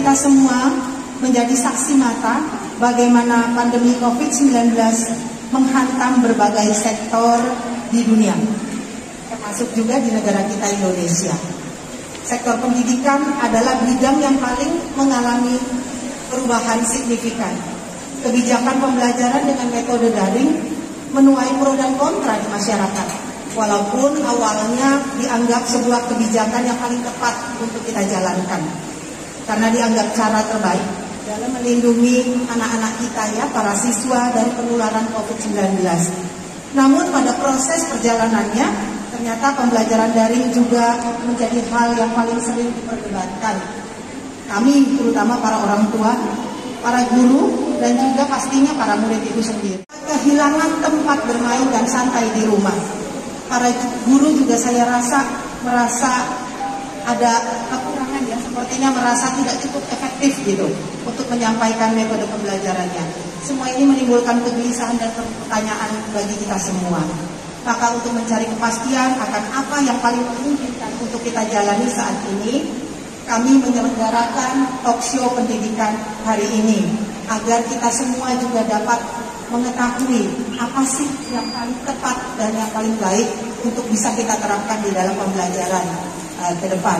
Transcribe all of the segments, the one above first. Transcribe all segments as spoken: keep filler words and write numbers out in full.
kita semua menjadi saksi mata bagaimana pandemi covid sembilan belas menghantam berbagai sektor di dunia, termasuk juga di negara kita Indonesia. Sektor pendidikan adalah bidang yang paling mengalami perubahan signifikan. Kebijakan pembelajaran dengan metode daring menuai pro dan kontra di masyarakat. Walaupun awalnya dianggap sebuah kebijakan yang paling tepat untuk kita jalankan. Karena dianggap cara terbaik dalam melindungi anak-anak kita ya, para siswa dari penularan covid sembilan belas. Namun pada proses perjalanannya, ternyata pembelajaran daring juga menjadi hal yang paling sering diperdebatkan. Kami, terutama para orang tua, para guru, dan juga pastinya para murid itu sendiri. Kehilangan tempat bermain dan santai di rumah. Para guru juga saya rasa merasa ada kekurangan ya, sepertinya merasa tidak cukup efektif gitu untuk menyampaikan metode pembelajarannya. Semua ini menimbulkan kegelisahan dan pertanyaan bagi kita semua. Maka untuk mencari kepastian akan apa yang paling memungkinkan untuk kita jalani saat ini, kami menyelenggarakan talk show pendidikan hari ini agar kita semua juga dapat mengetahui apa sih yang paling tepat dan yang paling baik untuk bisa kita terapkan di dalam pembelajaran uh, ke depan.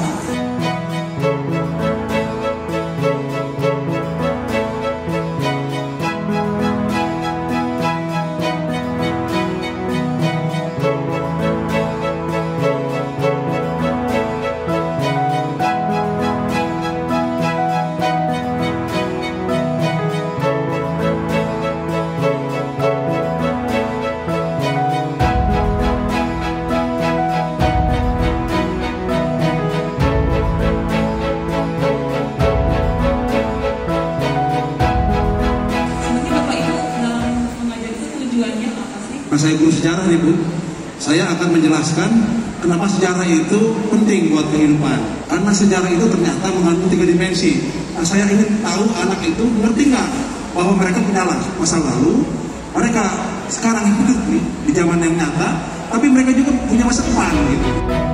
Saya guru sejarah nih Bu, saya akan menjelaskan kenapa sejarah itu penting buat kehidupan. Karena sejarah itu ternyata mengandung tiga dimensi. Nah, saya ingin tahu anak itu ngerti nggak bahwa mereka punya masa lalu, mereka sekarang hidup nih di zaman yang nyata, tapi mereka juga punya masa depan gitu.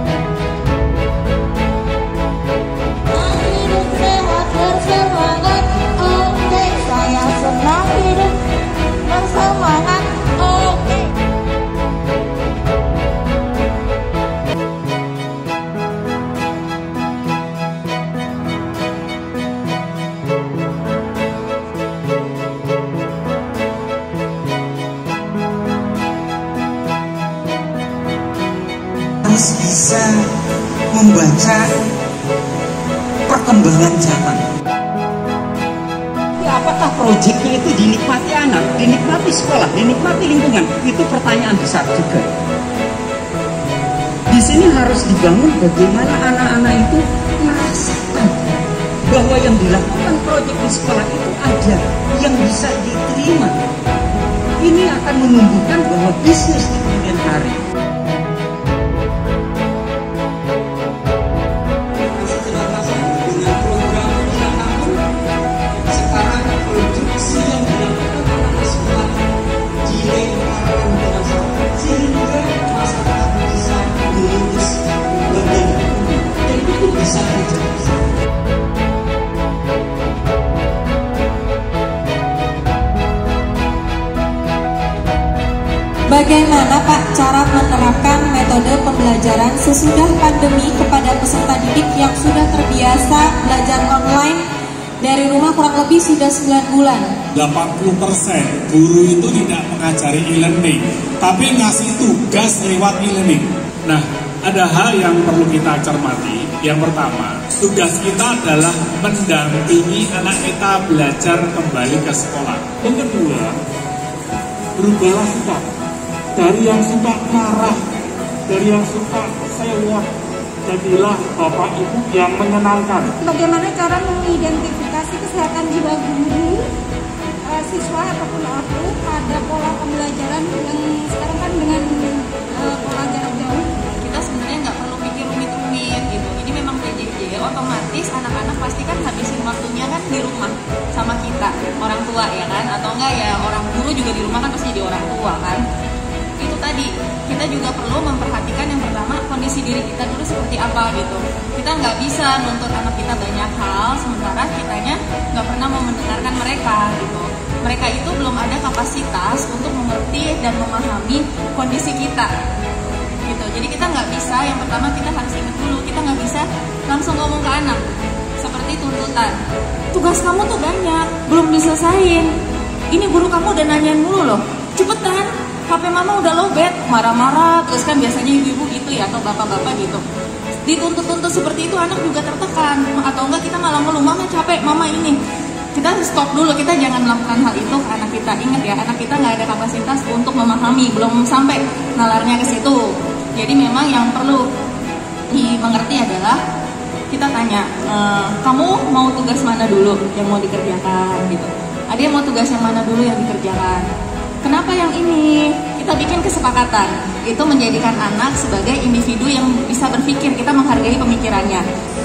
Hidup sehat bersemangat, oke, saya senang hidup bersemangat, oke. Harus bisa membaca perkembangan zaman. Apakah proyeknya itu dinikmati anak, dinikmati sekolah, dinikmati lingkungan? Itu pertanyaan besar juga. Di sini harus dibangun bagaimana anak-anak itu merasakan bahwa yang dilakukan proyek di sekolah itu ada yang bisa diterima. Ini akan menumbuhkan bahwa bisnis di kemudian hari. Bagaimana Pak cara menerapkan metode pembelajaran sesudah pandemi kepada peserta didik yang sudah terbiasa belajar online dari rumah kurang lebih sudah sembilan bulan? delapan puluh persen guru itu tidak mengajari e-learning, tapi ngasih tugas lewat e-learning. Nah, ada hal yang perlu kita cermati. Yang pertama, tugas kita adalah mendampingi anak kita belajar kembali ke sekolah. Yang kedua, berubahlah sikap. Dari yang suka marah, dari yang suka sewa, jadilah bapak ibu yang menyenangkan. Bagaimana cara mengidentifikasi kesehatan jiwa guru, uh, siswa ataupun aku pada pola pembelajaran yang sekarang kan dengan uh, pola jarak jauh? Kita sebenarnya nggak perlu pikir rumit-rumit gitu. Ini memang P J J, otomatis anak-anak pasti kan habisin waktunya kan di rumah sama kita, orang tua ya kan, atau enggak ya orang guru juga di rumah kan pasti jadi orang tua kan. Itu tadi, kita juga perlu memperhatikan yang pertama kondisi diri kita dulu seperti apa gitu. Kita nggak bisa nuntut anak kita banyak hal, sementara kitanya dan memahami kondisi kita gitu. Jadi kita nggak bisa, yang pertama kita harus ingat dulu, kita nggak bisa langsung ngomong ke anak seperti tuntutan, tugas kamu tuh banyak, belum diselesain, ini guru kamu udah nanyain mulu loh, cepetan, H P mama udah lowbat, marah-marah, terus kan biasanya ibu-ibu gitu ya, atau bapak-bapak gitu. Dituntut-tuntut seperti itu anak juga tertekan, atau enggak kita malah ngeluh, mama capek, mama ini. Kita stop dulu, kita jangan melakukan hal itu ke anak kita. Ingat ya, anak kita nggak ada kapasitas untuk memahami, belum sampai nalarnya ke situ. Jadi memang yang perlu dimengerti adalah kita tanya, e, kamu mau tugas mana dulu yang mau dikerjakan gitu. Ada yang mau tugas yang mana dulu yang dikerjakan. Kenapa yang ini? Kita bikin kesepakatan. Itu menjadikan anak sebagai individu yang bisa berpikir, kita menghargai pemikirannya.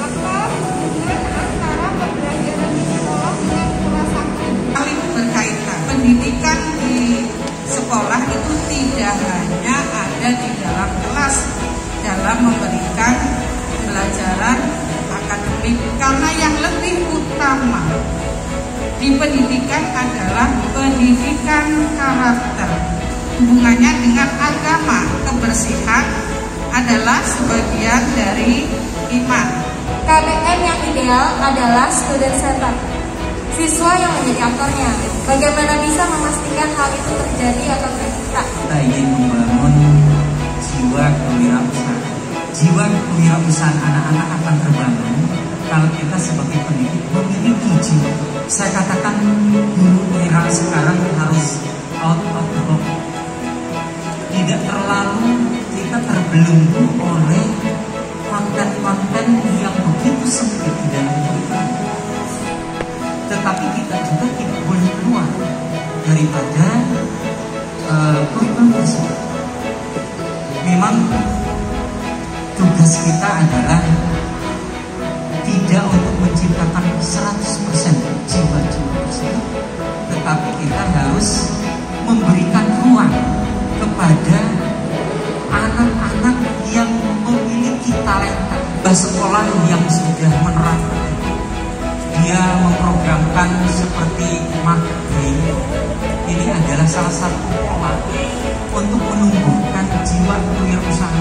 Pendidikan di sekolah itu tidak hanya ada di dalam kelas dalam memberikan pelajaran akademik, karena yang lebih utama di pendidikan adalah pendidikan karakter. Hubungannya dengan agama, kebersihan adalah sebagian dari iman. K B M yang ideal adalah student center, siswa yang menjadi aktornya. Bagaimana bisa memastikan hal itu terjadi atau tercipta? Kita ingin membangun jiwa kewirausahaan. Jiwa kewirausahaan anak-anak akan terbangun kalau kita sebagai pendidik memiliki jiwa. Saya katakan guru era sekarang harus out of the box. Tidak terlalu kita terbelenggu oleh konten-konten yang begitu sempit di dalam kita. Tetapi kita juga tidak boleh keluar daripada kurikulum tersebut. Memang tugas kita adalah tidak untuk menciptakan seratus persen jiwa-jiwa tersebut, tetapi kita harus memberikan ruang kepada anak-anak yang memiliki talenta. Sekolah yang sudah menerapkan, dia memprogramkan seperti marketing, ini adalah salah satu pola untuk menumbuhkan jiwa kewirausahaan.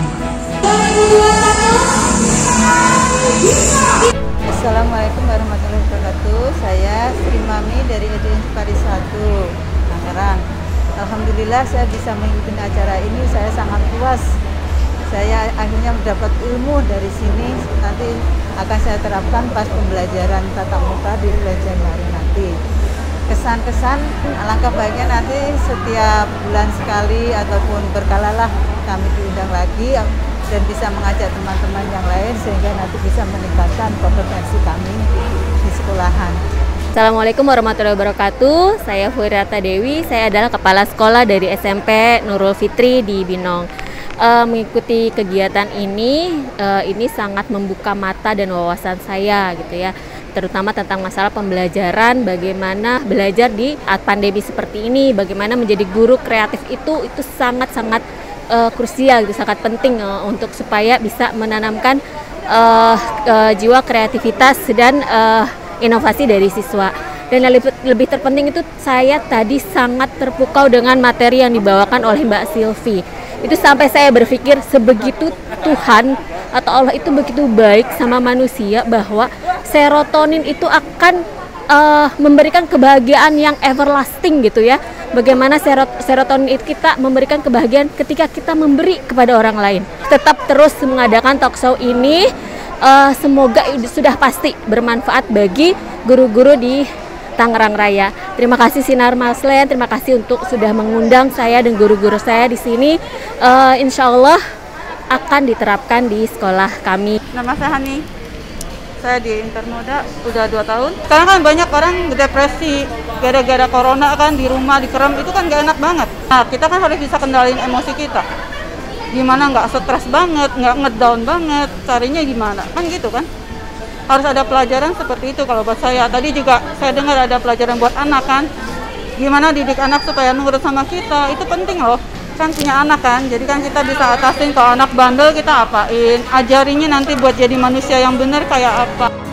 Assalamualaikum warahmatullahi wabarakatuh. Saya Sri Mami dari E D Inspari satu Tangerang. Alhamdulillah saya bisa mengikuti acara ini, saya sangat puas. Saya akhirnya mendapat ilmu dari sini, nanti akan saya terapkan pas pembelajaran tatap muka di bulan Januari nanti. Kesan-kesan, alangkah baiknya nanti setiap bulan sekali ataupun berkalalah kami diundang lagi dan bisa mengajak teman-teman yang lain sehingga nanti bisa meningkatkan kompetensi kami di sekolahan. Assalamualaikum warahmatullahi wabarakatuh. Saya Huirata Dewi, saya adalah kepala sekolah dari S M P Nurul Fitri di Binong. Uh, mengikuti kegiatan ini, uh, ini sangat membuka mata dan wawasan saya gitu ya, terutama tentang masalah pembelajaran, bagaimana belajar di saat pandemi seperti ini, bagaimana menjadi guru kreatif itu itu sangat-sangat uh, krusial, gitu, sangat penting uh, untuk supaya bisa menanamkan uh, uh, jiwa kreativitas dan uh, inovasi dari siswa. Dan yang lebih, lebih terpenting itu saya tadi sangat terpukau dengan materi yang dibawakan oleh Mbak Silvi. Itu sampai saya berpikir sebegitu Tuhan atau Allah itu begitu baik sama manusia bahwa serotonin itu akan uh, memberikan kebahagiaan yang everlasting gitu ya. Bagaimana serot, serotonin itu kita memberikan kebahagiaan ketika kita memberi kepada orang lain. Tetap terus mengadakan talk show ini, uh, semoga sudah pasti bermanfaat bagi guru-guru di Tangerang Raya. Terima kasih Sinar Maslen, terima kasih untuk sudah mengundang saya dan guru-guru saya di sini. Uh, insya Allah akan diterapkan di sekolah kami. Nama saya Hani, saya di Intermoda udah dua tahun. Sekarang kan banyak orang depresi gara-gara corona kan, di rumah dikerem, itu kan gak enak banget. Nah kita kan harus bisa kendalin emosi kita. Gimana nggak stres banget, nggak ngedown banget, carinya gimana? Kan gitu kan? Harus ada pelajaran seperti itu kalau buat saya. Tadi juga saya dengar ada pelajaran buat anak kan. Gimana didik anak supaya nurut sama kita, itu penting loh. Kan punya anak kan, jadi kan kita bisa atasin kalau anak bandel kita apain. Ajarinya nanti buat jadi manusia yang benar kayak apa.